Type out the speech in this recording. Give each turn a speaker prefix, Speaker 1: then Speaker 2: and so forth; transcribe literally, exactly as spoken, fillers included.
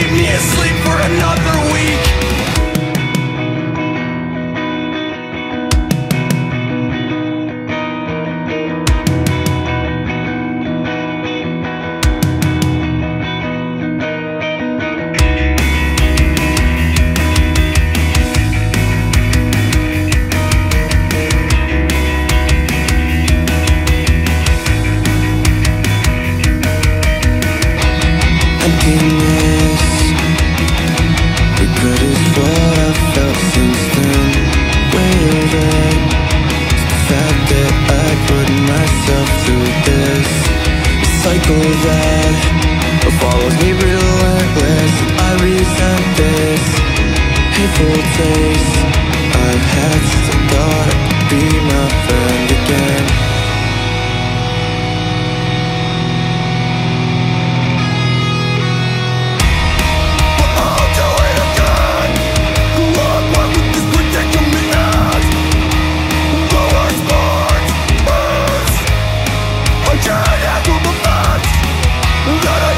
Speaker 1: leave me asleep for another week.
Speaker 2: Emptiness, regret is what I've felt since then. Weight of it, the fact that I put myself through this, a cycle that follows me relentless. I resent this hateful taste I've had since I thought I could be my friend again.
Speaker 1: I can't handle the fact that I